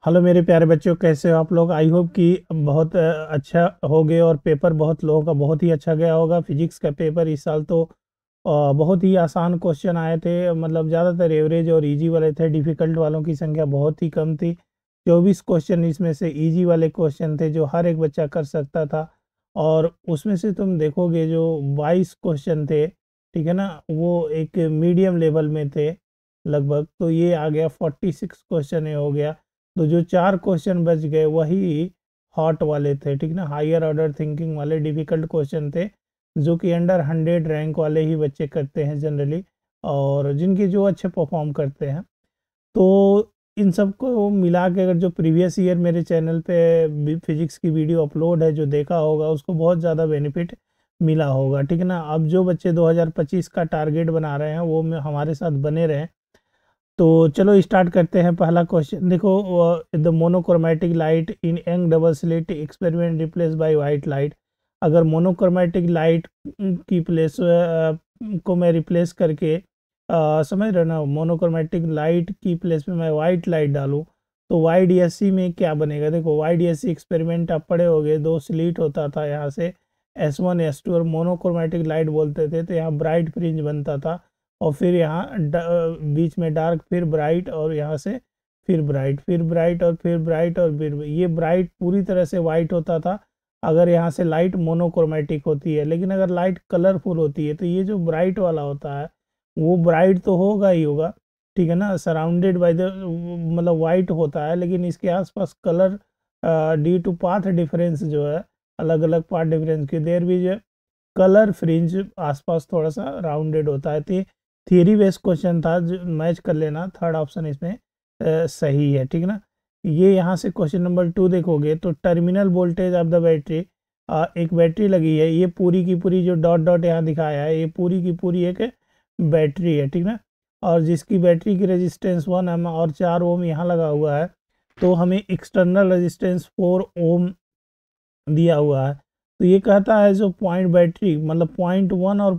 Hello मेरे प्यारे बच्चों, कैसे हो आप लोग। आई होप कि बहुत अच्छा हो गए और पेपर बहुत लोगों का बहुत ही अच्छा गया होगा। फिजिक्स का पेपर इस साल तो बहुत ही आसान क्वेश्चन आए थे, मतलब ज़्यादातर एवरेज और इजी वाले थे। डिफ़िकल्ट वालों की संख्या बहुत ही कम थी। 24 क्वेश्चन इसमें से इजी वाले क्वेश्चन थे जो हर एक बच्चा कर सकता था। और उसमें से तुम देखोगे जो 22 क्वेश्चन थे, ठीक है ना, वो एक मीडियम लेवल में थे लगभग। तो ये आ गया 46 क्वेश्चन हो गया। तो जो 4 क्वेश्चन बच गए वही हॉट वाले थे, ठीक ना, हायर ऑर्डर थिंकिंग वाले डिफिकल्ट क्वेश्चन थे, जो कि अंडर 100 रैंक वाले ही बच्चे करते हैं जनरली, और जिनके जो अच्छे परफॉर्म करते हैं। तो इन सबको मिला के अगर जो प्रीवियस ईयर मेरे चैनल पे फिजिक्स की वीडियो अपलोड है, जो देखा होगा उसको बहुत ज़्यादा बेनिफिट मिला होगा, ठीक है ना। अब जो बच्चे 2025 का टारगेट बना रहे हैं वो हमारे साथ बने रहें। तो चलो स्टार्ट करते हैं। पहला क्वेश्चन देखो, the monochromatic light in Young double slit experiment replace by white light. अगर मोनोक्रोमेटिक लाइट की प्लेस को मैं रिप्लेस करके समझ रहे ना, मोनोक्रोमेटिक लाइट की प्लेस में मैं वाइट लाइट डालूं तो वाई डी एस सी में क्या बनेगा। देखो Y D S C experiment आप पढ़े होगे, दो स्लिट होता था यहाँ से S1 S2, और मोनोक्रोमेटिक लाइट बोलते थे। तो यहाँ ब्राइट फ्रिंज बनता था और फिर यहाँ बीच में डार्क, फिर ब्राइट, और यहाँ से फिर ब्राइट, फिर ब्राइट, और फिर ब्राइट, और फिर ये ब्राइट पूरी तरह से वाइट होता था अगर यहाँ से लाइट मोनोक्रोमेटिक होती है। लेकिन अगर लाइट कलरफुल होती है तो ये जो ब्राइट वाला होता है वो ब्राइट तो होगा ही होगा, ठीक है ना, सराउंडेड बाय द, मतलब वाइट होता है लेकिन इसके आसपास colour due to path difference जो है, अलग अलग पाथ डिफरेंस की देर भी जो कलर फ्रिंज आसपास थोड़ा सा राउंडेड होता है। तो थियरी बेस्ड क्वेश्चन था, जो मैच कर लेना, थर्ड ऑप्शन इसमें सही है, ठीक है ना। ये यहाँ से क्वेश्चन नंबर 2 देखोगे तो terminal voltage of the battery, एक बैटरी लगी है, ये पूरी की पूरी जो डॉट डॉट यहाँ दिखाया है ये पूरी की पूरी एक बैटरी है, ठीक ना। और जिसकी बैटरी की रेजिस्टेंस 1 ओम और 4 ओम यहाँ लगा हुआ है। तो हमें एक्सटर्नल रेजिस्टेंस 4 ओम दिया हुआ है। तो ये कहता है जो पॉइंट बैटरी, मतलब .1 और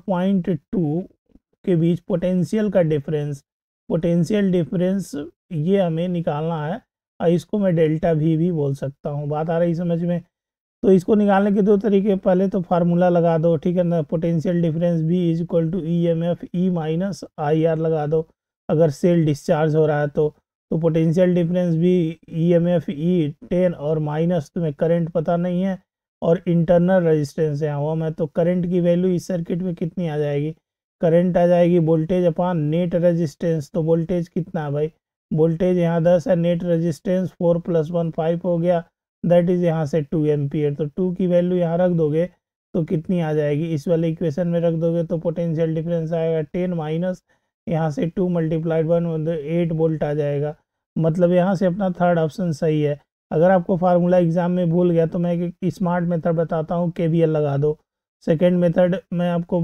.2 के बीच पोटेंशियल का डिफरेंस, पोटेंशियल डिफरेंस ये हमें निकालना है। और इसको मैं डेल्टा भी बोल सकता हूँ। बात आ रही समझ में। तो इसको निकालने के दो तरीके, पहले तो फार्मूला लगा दो, ठीक है ना, potential difference B is equal to E M F E minus I R लगा दो अगर सेल डिस्चार्ज हो रहा है तो पोटेंशियल डिफरेंस भी ई एम एफ ई 10 और माइनस तुम्हें करंट पता नहीं है और इंटरनल रेजिस्टेंस यहाँ हुआ मैं, तो करंट की वैल्यू इस सर्किट में कितनी आ जाएगी, करंट आ जाएगी वोल्टेज अपान नेट रेजिस्टेंस। तो वोल्टेज कितना है भाई, वोल्टेज यहाँ 10 है, नेट रेजिस्टेंस 4 + 1 5 हो गया, दैट इज यहाँ से 2 एम्पियर। तो 2 की वैल्यू यहाँ रख दोगे तो कितनी आ जाएगी, इस वाले इक्वेशन में रख दोगे तो पोटेंशियल डिफरेंस आएगा 10 माइनस यहाँ से 2 मल्टीप्लाइड 1 8 वोल्ट आ जाएगा। मतलब यहाँ से अपना थर्ड ऑप्शन सही है। अगर आपको फार्मूला एग्जाम में भूल गया तो मैं एक स्मार्ट मेथड बताता हूँ, KVL लगा दो। सेकेंड मेथड मैं आपको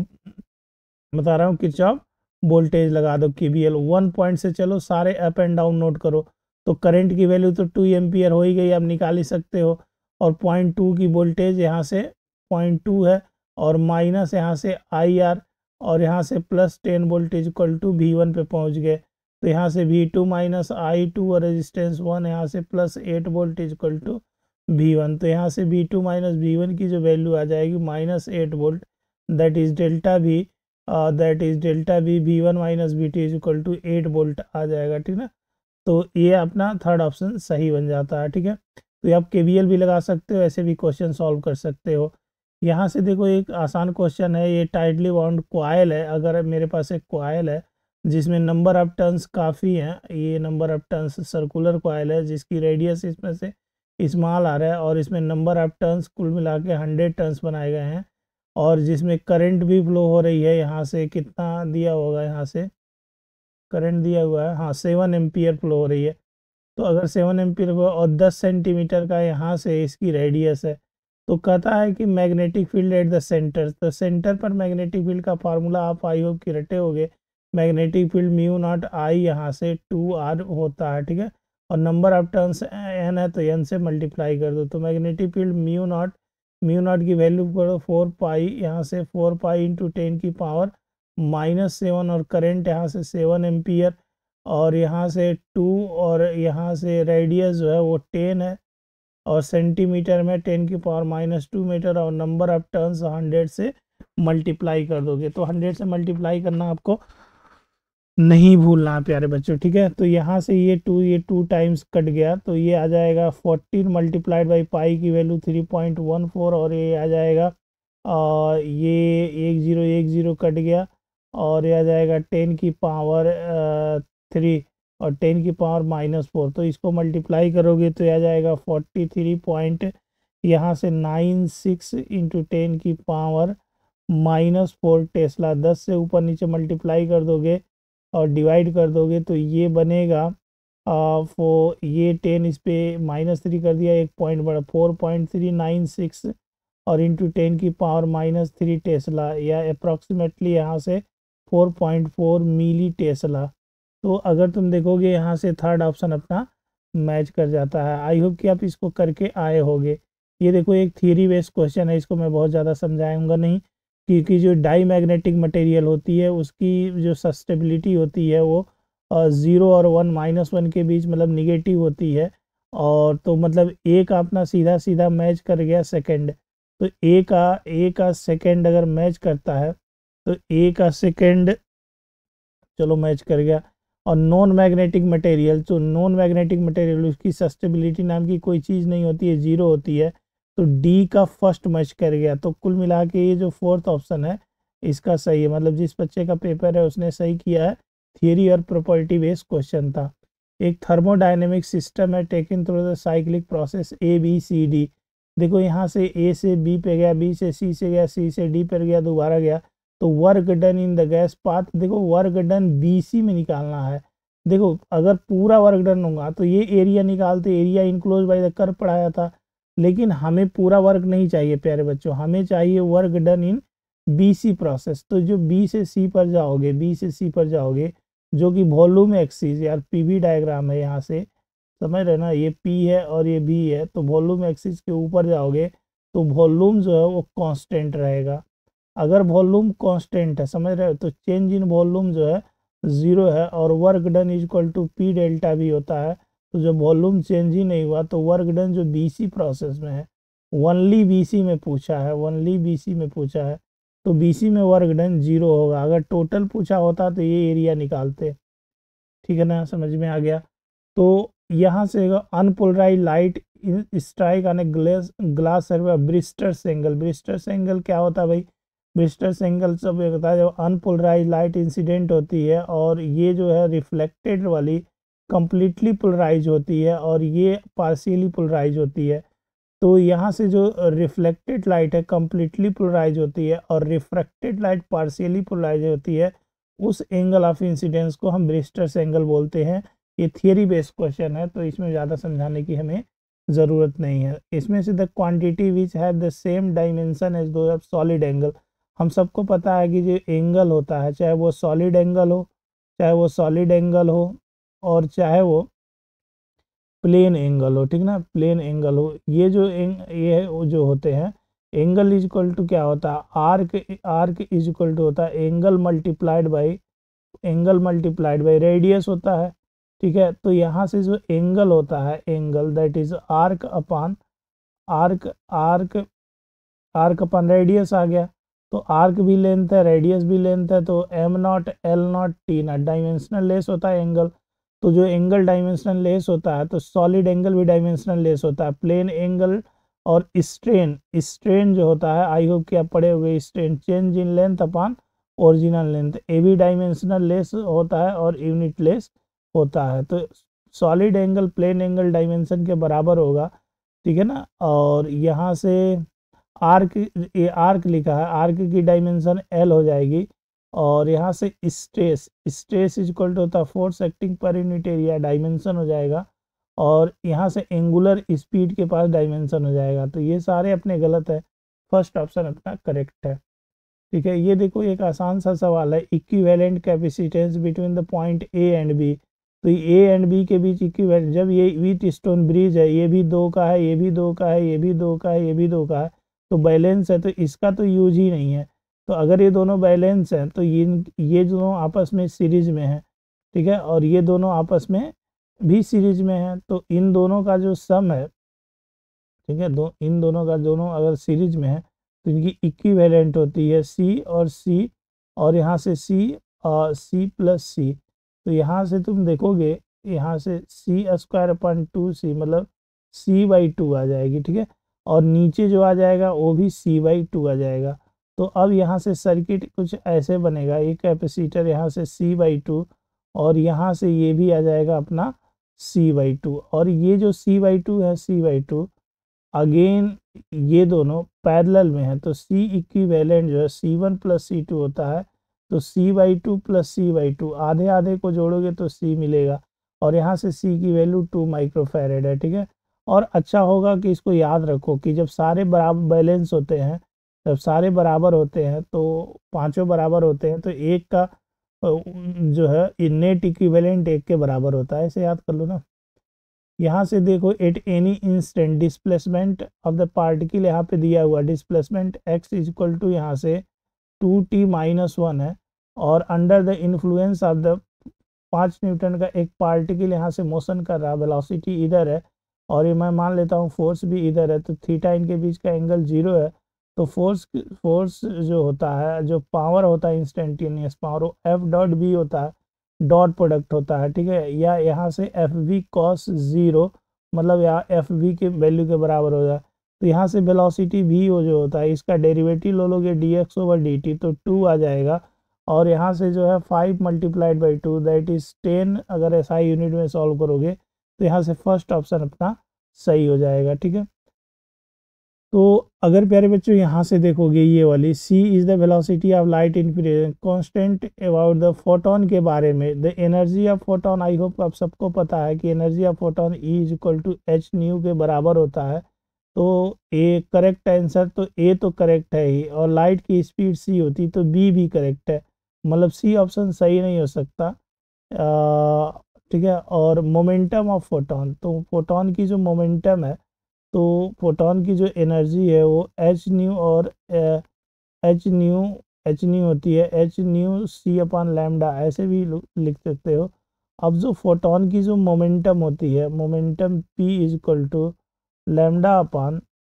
बता रहा हूँ, किरचॉफ वोल्टेज लगा दो, KVL 1 पॉइंट से चलो सारे अप एंड डाउन नोट करो। तो करंट की वैल्यू तो 2 एम्पियर हो ही गई, आप निकाल ही सकते हो। और .2 की वोल्टेज यहाँ से .2 है, और माइनस यहाँ से IR, और यहाँ से +10 वोल्टेज इक्वल टू V1 पे पहुँच गए। तो यहाँ से V2 माइनस I2 और रेजिस्टेंस 1, यहाँ से +8 वोल्टेज इक्वल टू V1। तो यहाँ से V2 माइनस V1 की जो वैल्यू आ जाएगी -8 volt, that is delta V, that is delta V V1 minus V2 is equal to 8 volt आ जाएगा, ठीक ना। तो ये अपना थर्ड ऑप्शन सही बन जाता है, ठीक है। तो ये आप KVL भी लगा सकते हो, ऐसे भी क्वेश्चन सॉल्व कर सकते हो। यहाँ से देखो एक आसान क्वेश्चन है, ये टाइटली बाउंड कॉइल है। अगर मेरे पास एक कॉइल है जिसमें नंबर ऑफ टर्न्स काफ़ी हैं, ये number of turns circular coil है जिसकी रेडियस इसमें से स्मॉल आ रहा है, और इसमें नंबर ऑफ टर्न्स कुल मिला के 100 टर्न्स बनाए गए हैं, और जिसमें करंट भी फ्लो हो रही है। यहाँ से कितना दिया होगा, यहाँ से करंट दिया हुआ है, हाँ 7 एम्पियर फ्लो हो रही है। तो अगर 7 एम्पियर और 10 सेंटीमीटर का यहाँ से इसकी रेडियस है, तो कहता है कि magnetic field at the centre. तो सेंटर पर मैग्नेटिक फील्ड का फार्मूला आप आई होप कि रटे होगे, मैग्नेटिक फील्ड μ0I यहाँ से 2R होता है, ठीक है। और नंबर ऑफ टर्न्स n है तो n से मल्टीप्लाई कर दो। तो मैग्नेटिक फील्ड म्यू नॉट की वैल्यू करो 4 पाई, यहाँ से 4 पाई इंटू 10 की पावर -7, और करंट यहाँ से 7 एम्पियर। और यहाँ से 2 और यहाँ से रेडियस जो है वो 10 है और सेंटीमीटर में 10⁻⁻2 मीटर और नंबर ऑफ टर्न्स 100 से मल्टीप्लाई कर दोगे। तो 100 से मल्टीप्लाई करना आपको नहीं भूलना प्यारे बच्चों, ठीक है। तो यहाँ से ये 2 टाइम्स कट गया तो ये आ जाएगा 14 मल्टीप्लाइड बाई पाई की वैल्यू 3.14 और ये आ जाएगा ये 1010 कट गया और ये आ जाएगा 10 की पावर 3 और 10 की पावर -4। तो इसको मल्टीप्लाई करोगे तो ये आ जाएगा 43 पॉइंट यहाँ से 96 इंटू 10 की पावर -4 टेस्ला। 10 से ऊपर नीचे मल्टीप्लाई कर दोगे और डिवाइड कर दोगे तो ये बनेगा ये 10 इस पे -3 कर दिया, एक पॉइंट बढ़ा 4.396 और इंटू 10 की पावर -3 टेस्ला या अप्रॉक्सीमेटली यहाँ से 4.4 मिली टेस्ला। तो अगर तुम देखोगे यहाँ से थर्ड ऑप्शन अपना मैच कर जाता है। आई होप कि आप इसको करके आए होगे। ये देखो एक थियरी बेस्ड क्वेश्चन है, इसको मैं बहुत ज़्यादा समझाऊंगा नहीं क्योंकि जो डाई मैग्नेटिक मटेरियल होती है उसकी जो सस्टेबिलिटी होती है वो 0 और 1 -1 के बीच मतलब निगेटिव होती है। और तो मतलब ए का अपना सीधा सीधा मैच कर गया सेकंड। तो ए का सेकंड अगर मैच करता है तो ए का सेकंड चलो मैच कर गया। और नॉन मैग्नेटिक मटेरियल, तो नॉन मैग्नेटिक मटेरियल उसकी सस्टेबिलिटी नाम की कोई चीज़ नहीं होती है, 0 होती है। तो डी का फर्स्ट मैच कर गया। तो कुल मिला के ये जो फोर्थ ऑप्शन है इसका सही है। मतलब जिस बच्चे का पेपर है उसने सही किया है। थियरी और प्रॉपर्टी बेस्ड क्वेश्चन था। एक थर्मोडायनेमिक सिस्टम है taken through the cyclic process ABCD। देखो यहाँ से ए से बी पे गया, बी से सी से गया, सी से डी पर गया, दोबारा गया। तो work done in the gas path, देखो वर्क डन BC में निकालना है। देखो अगर पूरा वर्क डन होगा तो ये एरिया निकालते, area enclose by the curve पढ़ाया था। लेकिन हमें पूरा वर्क नहीं चाहिए प्यारे बच्चों, हमें चाहिए work done in BC process. तो जो B से C पर जाओगे, B से C पर जाओगे जो कि वॉल्यूम एक्सिस यार PV डायग्राम है, यहाँ से समझ रहे ना, ये P है और ये B है। तो वॉल्यूम एक्सिस के ऊपर जाओगे तो वॉल्यूम जो है वो कांस्टेंट रहेगा। अगर वॉल्यूम कांस्टेंट है, समझ रहे हो, तो चेंज इन वॉल्यूम जो है 0 है और work done is equal to P delta भी होता है। तो जब वॉल्यूम चेंज ही नहीं हुआ तो वर्क डन जो BC प्रोसेस में है, ओनली BC में पूछा है, ओनली BC में पूछा है, तो BC में वर्क डन 0 होगा। अगर टोटल पूछा होता तो ये एरिया निकालते, ठीक है ना, समझ में आ गया। तो यहाँ से unpolarize light strike on a glass सर्वे ब्रिस्टर्स एंगल। ब्रिस्टर्स एंगल क्या होता है भाई? ब्रिस्टर्स एंगल सब ये होता है जब अनपोलराइज लाइट इंसिडेंट होती है और ये जो है रिफ्लेक्टेड वाली कंप्लीटली पोलराइज होती है और ये पार्शियली पोलराइज होती है। तो यहाँ से जो रिफ्लेक्टेड लाइट है कंप्लीटली पोलराइज होती है और रिफ्रैक्टेड लाइट पार्शियली पोलराइज होती है, उस एंगल ऑफ इंसिडेंस को हम ब्रिस्टर्स एंगल बोलते हैं। ये थियरी बेस्ड क्वेश्चन है तो इसमें ज़्यादा समझाने की हमें ज़रूरत नहीं है। इसमें से the quantity which have the same dimension as दो सॉलिड एंगल। हम सबको पता है कि जो एंगल होता है, चाहे वो सॉलिड एंगल हो, और चाहे वो प्लेन एंगल हो, ठीक ना, प्लेन एंगल हो, ये जो होते हैं एंगल इज इक्वल टू क्या होता है, आर्क इज इक्वल टू होता है एंगल मल्टीप्लाइड बाई रेडियस होता है, ठीक है। तो यहाँ से जो एंगल होता है, angle that is arc upon radius आ गया। तो आर्क भी लेंथ है, रेडियस भी लेंथ है, तो m0 L0 T0 dimensional less होता है एंगल। तो जो एंगल डायमेंशनल लेस होता है तो सॉलिड एंगल भी डायमेंशनल लेस होता है। प्लेन एंगल और स्ट्रेन जो होता है, आई होप कि आप पढ़े हुए, strain change in length upon original length, ए भी डायमेंशनल लेस होता है और यूनिट लेस होता है। तो solid angle plane angle dimension के बराबर होगा, ठीक है ना। और यहाँ से आर्क लिखा है, आर्क की डायमेंशन L हो जाएगी और यहाँ से स्ट्रेस इज इक्वल टू होता है force acting per unit area, dimension हो जाएगा। और यहाँ से एंगुलर स्पीड के पास डायमेंशन हो जाएगा। तो ये सारे अपने गलत है, फर्स्ट ऑप्शन अपना करेक्ट है, ठीक है। ये देखो एक आसान सा सवाल है, equivalent capacitance between the point A and B। तो A एंड B के बीच इक्विवेलेंट, जब ये व्हीट स्टोन ब्रिज है, ये भी 2 का है, ये भी 2 का है, ये भी 2 का है, ये भी 2 का है, तो बैलेंस है, तो इसका तो यूज ही नहीं है। तो अगर ये दोनों बैलेंस हैं तो ये दोनों आपस में सीरीज में है, ठीक है, और ये दोनों आपस में भी सीरीज में है, तो इन दोनों का जो सम है, ठीक है, इन दोनों का दोनों अगर सीरीज में है तो इनकी इक्विवेलेंट होती है सी और सी, और यहाँ से सी और सी प्लस सी, तो यहाँ से तुम देखोगे यहाँ से सी स्क्वायर अपन 2c मतलब c/2 आ जाएगी, ठीक है, और नीचे जो आ जाएगा वो भी c/2 आ जाएगा। तो अब यहाँ से सर्किट कुछ ऐसे बनेगा, एक कैपेसिटर यहाँ से c/2 और यहाँ से ये भी आ जाएगा अपना c/2, और ये जो c/2 है c/2 अगेन ये दोनों पैरेलल में है, तो C इक्विवेलेंट जो है C1 प्लस C2 होता है, तो C/2 प्लस C/2 आधे आधे को जोड़ोगे तो C मिलेगा, और यहाँ से C की वैल्यू 2 माइक्रोफैरेड है, ठीक है। और अच्छा होगा कि इसको याद रखो कि जब सारे बराबर बैलेंस होते हैं, जब सारे बराबर होते हैं तो पांचों बराबर होते हैं, तो एक का जो है नेट इक्विवेलेंट एक के बराबर होता है, ऐसे याद कर लो ना। यहाँ से देखो at any instant displacement of the particle, यहाँ पे दिया हुआ displacement x is equal to यहाँ से 2t-1 है, और under the influence of the 5 newton का एक पार्टिकल यहाँ से मोशन कर रहा, वेलोसिटी इधर है, और ये मैं मान लेता हूँ फोर्स भी इधर है, तो थीटा इनके बीच का एंगल 0 है, तो फोर्स जो होता है, जो पावर होता है इंस्टेंटेनियस पावर, वो एफ डॉट बी होता है, डॉट प्रोडक्ट होता है, ठीक है, या यहाँ से एफ वी कॉस 0 मतलब यहाँ एफ वी के वैल्यू के बराबर हो जाए, तो यहाँ से वेलोसिटी भी वो जो होता है इसका डेरिवेटिव लो लोगे dx/dt तो 2 आ जाएगा, और यहाँ से जो है 5 मल्टीप्लाइड बाई 2 दैट इज 10, अगर SI यूनिट में सॉल्व करोगे तो यहाँ से फर्स्ट ऑप्शन अपना सही हो जाएगा, ठीक है। तो अगर प्यारे बच्चों यहाँ से देखोगे ये वाली c is the velocity of light in constant about the photon के बारे में, the energy of photon, I hope आप सबको पता है कि energy of photon E is equal to H nu के बराबर होता है, तो ए करेक्ट आंसर, तो ए तो करेक्ट है ही, और लाइट की स्पीड c होती तो बी भी करेक्ट है, मतलब सी ऑप्शन सही नहीं हो सकता, ठीक है। और मोमेंटम ऑफ फोटोन, तो फोटोन की जो मोमेंटम है, तो फोटोन की जो एनर्जी है वो एच न्यू, और एच न्यू होती है एच न्यू c/λ, ऐसे भी लिख सकते हो। अब जो फोटोन की जो मोमेंटम होती है, momentum p is equal to λ/,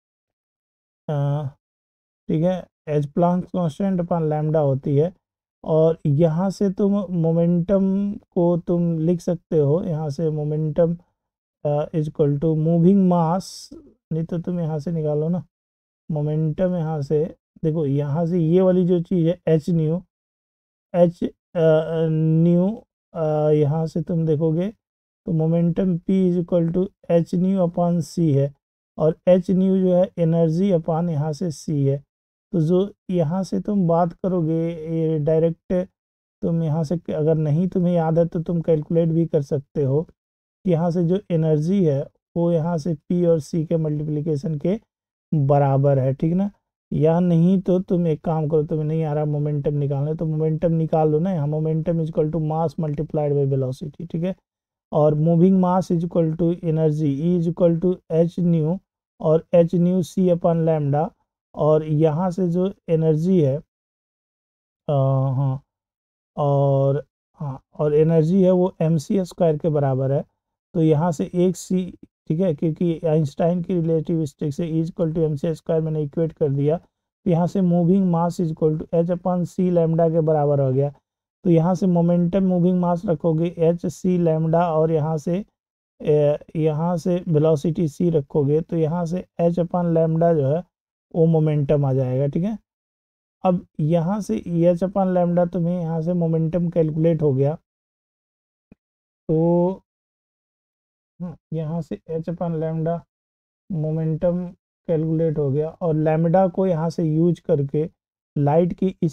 ठीक है, H Planck constant upon lambda होती है, और यहाँ से तुम मोमेंटम को तुम लिख सकते हो, यहाँ से momentum is equal to moving mass, नहीं तो तुम यहाँ से निकालो ना मोमेंटम, यहाँ से देखो, यहाँ से ये वाली जो चीज़ है एच न्यू, एच न्यू, यहाँ से तुम देखोगे तो momentum p is equal to H nu upon C है, और एच न्यू जो है एनर्जी अपॉन यहाँ से c है, तो जो यहाँ से तुम बात करोगे ये डायरेक्ट, तुम यहाँ से अगर नहीं तुम्हें याद है तो तुम कैलकुलेट भी कर सकते हो कि यहाँ से जो एनर्जी है वो यहाँ से p और c के मल्टीप्लिकेशन के बराबर है, ठीक ना। या नहीं तो तुम एक काम करो, तुम्हें नहीं आ रहा मोमेंटम निकालना तो मोमेंटम निकाल लो ना, यहाँ momentum is equal to mass multiplied by velocity, ठीक है, और moving mass is equal to energy E is equal to H nu, और एच न्यू c/λ, और यहाँ से जो एनर्जी है हाँ, और हाँ, और एनर्जी है वो mc² के बराबर है, तो यहाँ से एक c, ठीक है, क्योंकि आइंस्टाइन की रिलेटिविस्टिक से E इक्वल टू mc² मैंने इक्वेट कर दिया, तो यहाँ से moving mass is equal to h/c² के बराबर हो गया, तो यहाँ से मोमेंटम मूविंग मास रखोगे hc², और यहाँ से वेलोसिटी c रखोगे, तो यहाँ से h/λ जो है वो मोमेंटम आ जाएगा, ठीक है। अब यहाँ से h/λ तुम्हें यहाँ से मोमेंटम कैलकुलेट हो गया, तो यहाँ से h/λ मोमेंटम कैलकुलेट हो गया, और लैम्डा को यहाँ से यूज करके लाइट की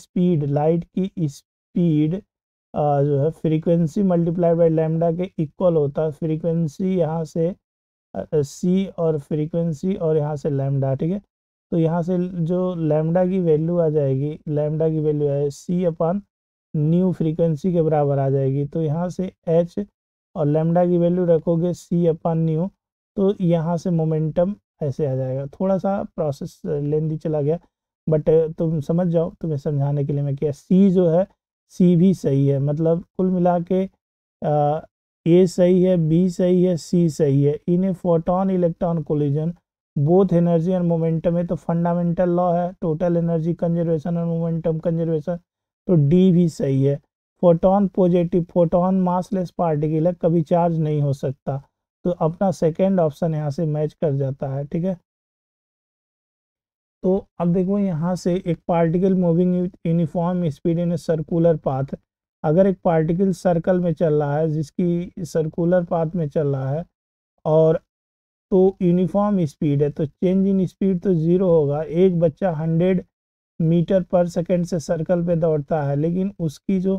स्पीड जो है फ्रीक्वेंसी मल्टीप्लाई बाय लैम्डा के इक्वल होता है, फ्रीक्वेंसी यहाँ से c और फ्रीक्वेंसी और यहाँ से लैम्डा, ठीक है, तो यहाँ से जो लैम्डा की वैल्यू आ जाएगी, लैम्डा की वैल्यू है c/न्यू फ्रीक्वेंसी के बराबर आ जाएगी, तो यहाँ से h और लैम्डा की वैल्यू रखोगे c/न्यू, तो यहाँ से मोमेंटम ऐसे आ जाएगा। थोड़ा सा प्रोसेस लेंदी चला गया, बट तुम समझ जाओ, तुम्हें समझाने के लिए मैं किया, सी जो है सी भी सही है, मतलब कुल मिला के ए सही है, बी सही है, सी सही है। In a photon electron collision both energy and momentum है, तो फंडामेंटल लॉ है टोटल एनर्जी कंजर्वेशन और मोमेंटम कंजर्वेशन, तो डी भी सही है। Photon positive, photon massless particle है, कभी चार्ज नहीं हो सकता, तो अपना सेकेंड ऑप्शन यहाँ से मैच कर जाता है। ठीक है, तो अब देखो यहाँ से एक particle moving uniform speed in circular path, अगर एक पार्टिकल सर्कल में चल रहा है जिसकी सर्कुलर पाथ में चल रहा है और तो यूनिफॉर्म स्पीड है, तो चेंज इन स्पीड तो जीरो होगा। एक बच्चा 100 मीटर पर सेकेंड से सर्कल पे दौड़ता है, लेकिन उसकी जो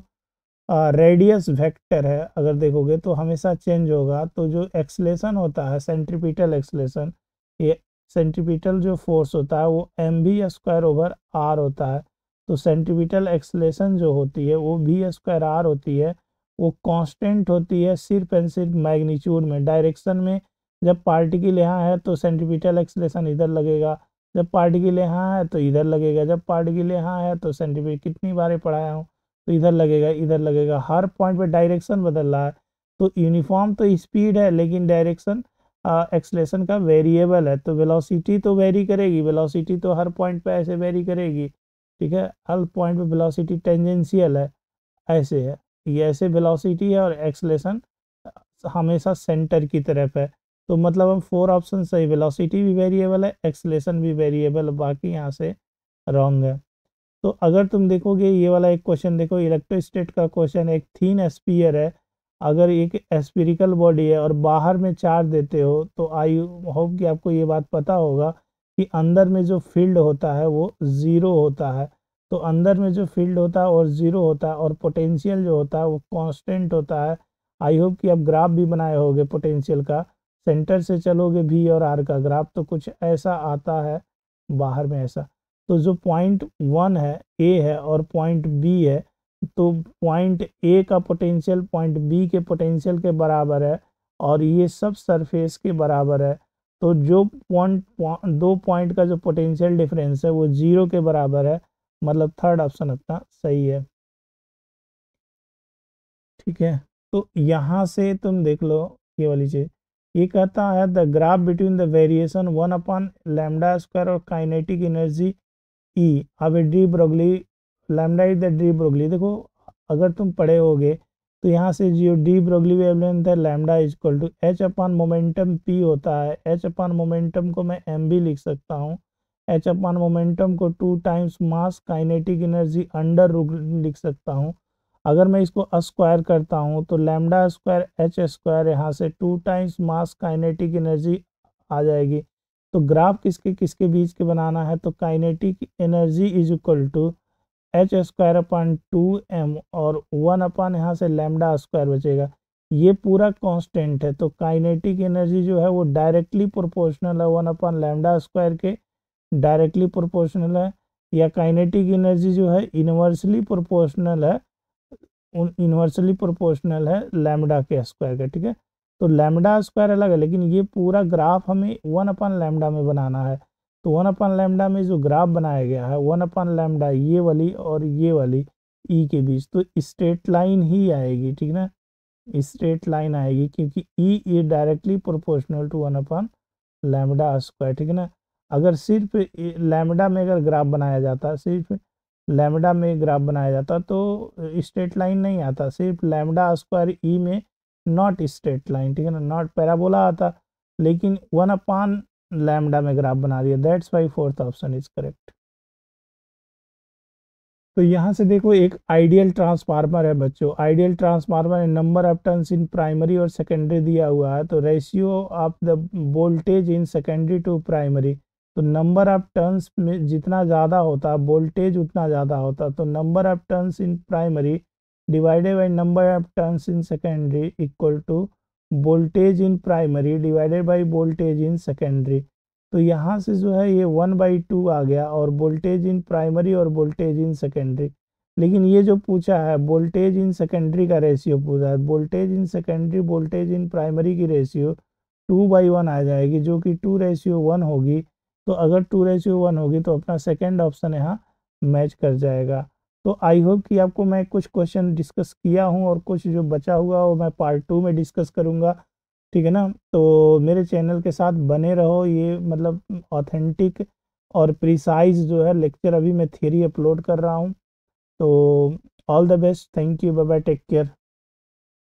रेडियस वेक्टर है अगर देखोगे तो हमेशा चेंज होगा। तो जो एक्सलेशन होता है सेंट्रीपिटल एक्सलेशन, ये सेंट्रीपिटल जो फोर्स होता है वो mv² / r होता है। तो सेंट्रीपिटल एक्सलेशन जो होती है वो v²r होती है, वो कांस्टेंट होती है सिर्फ एंड सिर्फ मैग्नीट्यूड में, डायरेक्शन में। जब पार्टिकल यहाँ है तो सेंट्रीपिटल एक्सलेशन इधर लगेगा, जब पार्टिकल यहाँ है तो इधर लगेगा, जब पार्टिकल यहाँ है तो सेंट्रीपिटल, कितनी बार पढ़ाया हूँ, तो इधर लगेगा इधर लगेगा, हर पॉइंट पे डायरेक्शन बदल रहा है। तो यूनिफॉर्म तो स्पीड है लेकिन डायरेक्शन एक्सलेशन का वेरिएबल है, तो वेलोसिटी तो वेरी करेगी, वेलोसिटी तो हर पॉइंट पे ऐसे वेरी करेगी। ठीक है, हर पॉइंट पे वेलोसिटी टेंजेंशियल है, ऐसे है, ये ऐसे वेलोसिटी है और एक्सलेशन हमेशा सेंटर की तरफ है। तो मतलब हम 4 ऑप्शन सही, वेलोसिटी भी वेरिएबल है, एक्सलेशन भी वेरिएबल, बाकी यहाँ से रॉन्ग है। तो अगर तुम देखोगे ये वाला एक क्वेश्चन देखो, इलेक्ट्रोस्टेट का क्वेश्चन, एक थीन स्फीयर है, अगर एक स्फीरिकल बॉडी है और बाहर में चार्ज देते हो, तो आई होप कि आपको ये बात पता होगा कि अंदर में जो फील्ड होता है वो ज़ीरो होता है। तो अंदर में जो फील्ड होता है और ज़ीरो होता है, और पोटेंशियल जो होता है वो कांस्टेंट होता है। आई होप कि आप ग्राफ भी बनाए होगे पोटेंशियल का, सेंटर से चलोगे भी और आर का ग्राफ तो कुछ ऐसा आता है, बाहर में ऐसा। तो जो पॉइंट 1 है ए है और पॉइंट बी है, तो पॉइंट ए का पोटेंशियल पॉइंट बी के पोटेंशियल के बराबर है और ये सब सरफेस के बराबर है। तो जो दो पॉइंट का जो पोटेंशियल डिफरेंस है वो जीरो के बराबर है, मतलब थर्ड ऑप्शन अपना सही है। ठीक है, तो यहाँ से तुम देख लो ये वाली चीज, ये कहता है the graph between the variation 1/λ² और काइनेटिक एनर्जी ई अब de Broglie, lambda is the de Broglie. देखो अगर तुम पढ़े होगे तो यहाँ से जो डी ब्रोगली वेवलेंथ है lambda is equal to h upon momentum p होता है। एच अपन मोमेंटम को मैं एम भी लिख सकता हूँ, एच अपन मोमेंटम को 2 times mass kinetic energy under root लिख सकता हूँ। अगर मैं इसको स्क्वायर करता हूँ तो लैम्डा स्क्वायर एच स्क्वायर यहाँ से 2 टाइम्स मास काइनेटिक एनर्जी आ जाएगी। तो ग्राफ किसके किसके बीच के बनाना है, तो kinetic energy is equal to h²/2m और 1 यहाँ से लैम्डा स्क्वायर बचेगा, ये पूरा कांस्टेंट है। तो काइनेटिक एनर्जी जो है वो डायरेक्टली प्रोपोर्शनल है 1/λ² के, डायरेक्टली प्रोपोर्शनल है, या काइनेटिक एनर्जी जो है इनवर्सली प्रोपोर्शनल है, इनवर्सली प्रोपोर्शनल है लैम्डा के स्क्वायर का। ठीक है, तो लैम्डा स्क्वायर अलग है लेकिन ये पूरा ग्राफ हमें 1/λ में बनाना है। तो 1/λ में जो ग्राफ बनाया गया है 1/λ ये वाली और ये वाली ई के बीच, तो स्ट्रेट लाइन ही आएगी। ठीक ना, स्ट्रेट लाइन आएगी क्योंकि ई ये डायरेक्टली प्रोपोर्शनल टू 1/λ²। ठीक है ना, अगर सिर्फ लैम्डा में अगर ग्राफ बनाया जाता, सिर्फ लैम्डा में ग्राफ बनाया जाता तो स्ट्रेट लाइन नहीं आता, सिर्फ लैम्डा स्क्वायर ई में नॉट स्ट्रेट लाइन, ठीक है ना, नॉट पैराबोला आता, लेकिन 1/λ में ग्राफ बना दिया, that's why fourth option is correct. तो यहाँ से देखो एक आइडियल ट्रांसफार्मर है बच्चों, आइडियल ट्रांसफार्मर है, number of turns in primary और सेकेंडरी दिया हुआ है, तो ratio of the voltage in secondary to primary, तो नंबर ऑफ टर्न्स में जितना ज़्यादा होता वोल्टेज उतना ज़्यादा होता, तो number of turns in primary divided by number of turns in secondary equal to voltage in primary divided by voltage in secondary. तो यहाँ से जो है ये 1/2 आ गया, और वोल्टेज इन प्राइमरी और वोल्टेज इन सेकेंडरी, लेकिन ये जो पूछा है वोल्टेज इन सेकेंडरी का रेशियो पूछा है, voltage in secondary voltage in primary की रेशियो 2/1 आ जाएगी, जो कि 2:1 होगी। तो अगर 2:1 होगी तो अपना सेकेंड ऑप्शन यहाँ मैच कर जाएगा। तो आई होप कि आपको मैं कुछ क्वेश्चन डिस्कस किया हूँ और कुछ जो बचा हुआ वो मैं पार्ट 2 में डिस्कस करूँगा, ठीक है ना? तो मेरे चैनल के साथ बने रहो, ये मतलब ऑथेंटिक और प्रिसाइज़ जो है लेक्चर अभी मैं थ्योरी अपलोड कर रहा हूँ। तो all the best, thank you, bye bye, take care.